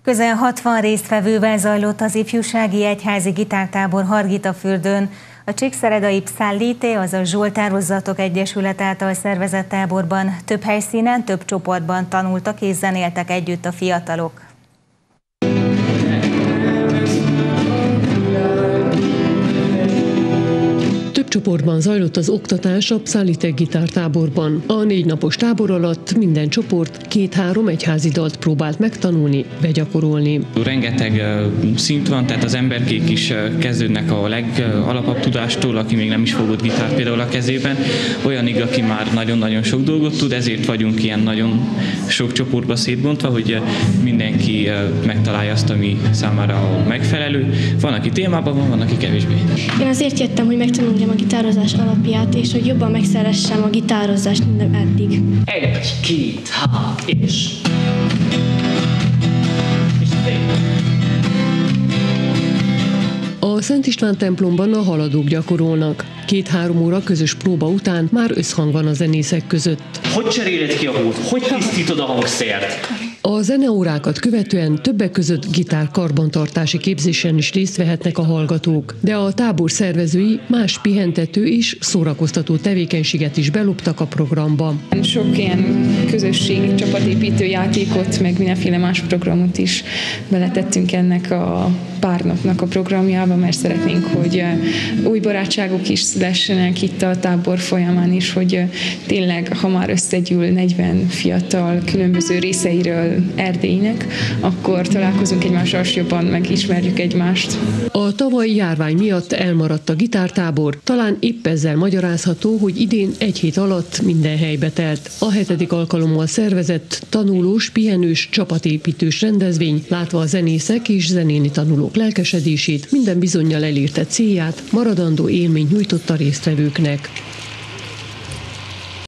Közel 60 résztvevővel zajlott az ifjúsági egyházi gitártábor Hargitafürdön. A Csíkszeredai Pszállité, azaz Zsoltározatok Egyesület által szervezett táborban több helyszínen, több csoportban tanultak és zenéltek együtt a fiatalok. Több csoportban zajlott az oktatás a Pszállité gitártáborban. A 4 napos tábor alatt minden csoport 2-3 egyházi dalt próbált megtanulni, begyakorolni. Rengeteg szint van, tehát az emberkék is kezdődnek a legalapabb tudástól, aki még nem is fogott gitárt például a kezében, olyanig, aki már nagyon-nagyon sok dolgot tud, ezért vagyunk ilyen nagyon sok csoportba szétbontva, hogy mindenki megtalálja azt, ami számára megfelelő. Van, aki témában van, aki kevésbé. Én azért jöttem, hogy megtanuljam a gitározás alapját, és hogy jobban megszeressem a gitározást, mint eddig. 1, 2, 3, és... A Szent István templomban a haladók gyakorolnak. 2-3 óra közös próba után már összhang van a zenészek között. Hogy cseréled ki a hót? Hogy tisztítod a hangszert? A zeneórákat követően többek között gitár-karbantartási képzésen is részt vehetnek a hallgatók, de a tábor szervezői más pihentető és szórakoztató tevékenységet is beloptak a programba. Sok ilyen közösségi csapatépítő játékot, meg mindenféle más programot is beletettünk ennek a pár napnak a programjába, mert szeretnénk, hogy új barátságok is szülessenek itt a tábor folyamán is, hogy tényleg, ha már összegyűl 40 fiatal különböző részeiről Erdélynek, akkor találkozunk egymással, és jobban megismerjük egymást. A tavalyi járvány miatt elmaradt a gitártábor, talán épp ezzel magyarázható, hogy idén 1 hét alatt minden helybe telt. A 7. alkalommal szervezett tanulós, pihenős, csapatépítős rendezvény, látva a zenészek és zenélni tanulók lelkesedését, minden bizonnyal elérte célját, maradandó élményt nyújtott a résztvevőknek.